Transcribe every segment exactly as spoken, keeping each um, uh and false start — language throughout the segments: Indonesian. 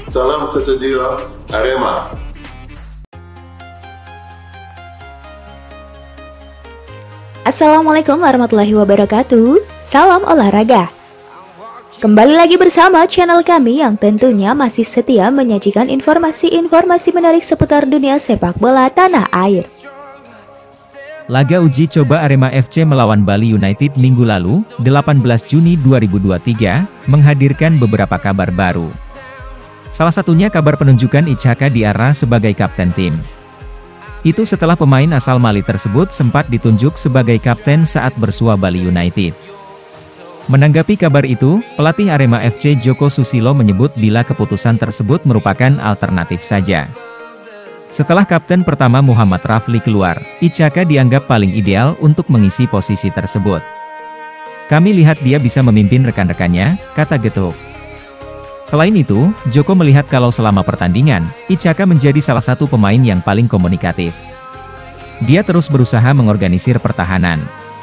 Salam sejahtera Arema. Assalamualaikum warahmatullahi wabarakatuh. Salam olahraga. Kembali lagi bersama channel kami yang tentunya masih setia menyajikan informasi-informasi menarik seputar dunia sepak bola tanah air. Laga uji coba Arema F C melawan Bali United minggu lalu, delapan belas Juni dua ribu dua puluh tiga, menghadirkan beberapa kabar baru. Salah satunya kabar penunjukan Ichaka Diarra sebagai kapten tim. Itu setelah pemain asal Mali tersebut sempat ditunjuk sebagai kapten saat bersua Bali United. Menanggapi kabar itu, pelatih Arema F C Joko Susilo menyebut bila keputusan tersebut merupakan alternatif saja. Setelah kapten pertama Muhammad Rafli keluar, Ichaka dianggap paling ideal untuk mengisi posisi tersebut. Kami lihat dia bisa memimpin rekan-rekannya, kata Getuk. Selain itu, Joko melihat kalau selama pertandingan, Ichaka menjadi salah satu pemain yang paling komunikatif. Dia terus berusaha mengorganisir pertahanan.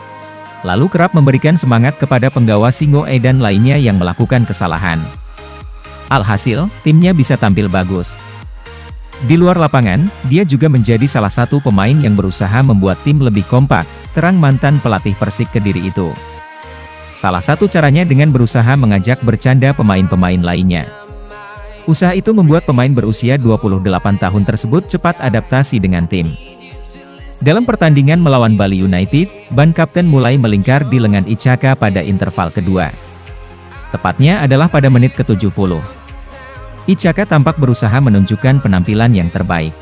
Lalu kerap memberikan semangat kepada penggawa Singo E dan lainnya yang melakukan kesalahan. Alhasil, timnya bisa tampil bagus. Di luar lapangan, dia juga menjadi salah satu pemain yang berusaha membuat tim lebih kompak, terang mantan pelatih Persik Kediri itu. Salah satu caranya dengan berusaha mengajak bercanda pemain-pemain lainnya. Usaha itu membuat pemain berusia dua puluh delapan tahun tersebut cepat adaptasi dengan tim. Dalam pertandingan melawan Bali United, ban kapten mulai melingkar di lengan Ichaka pada interval kedua. Tepatnya adalah pada menit ke tujuh puluh. Ichaka tampak berusaha menunjukkan penampilan yang terbaik.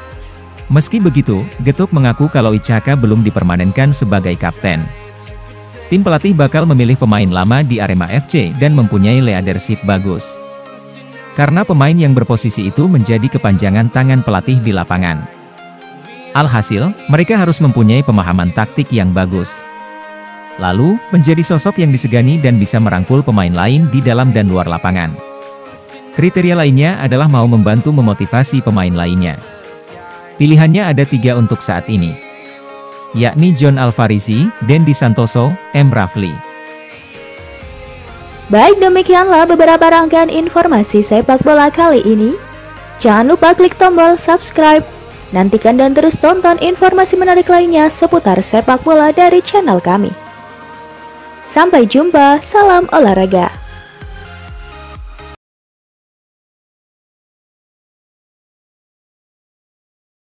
Meski begitu, Getuk mengaku kalau Ichaka belum dipermanenkan sebagai kapten. Tim pelatih bakal memilih pemain lama di Arema F C dan mempunyai leadership bagus. Karena pemain yang berposisi itu menjadi kepanjangan tangan pelatih di lapangan. Alhasil, mereka harus mempunyai pemahaman taktik yang bagus. Lalu, menjadi sosok yang disegani dan bisa merangkul pemain lain di dalam dan luar lapangan. Kriteria lainnya adalah mau membantu memotivasi pemain lainnya. Pilihannya ada tiga untuk saat ini, yakni John Alvarisi, Dendi Santoso, M. Rafli. Baik, demikianlah beberapa rangkaian informasi sepak bola kali ini. Jangan lupa klik tombol subscribe. Nantikan dan terus tonton informasi menarik lainnya seputar sepak bola dari channel kami. Sampai jumpa, salam olahraga.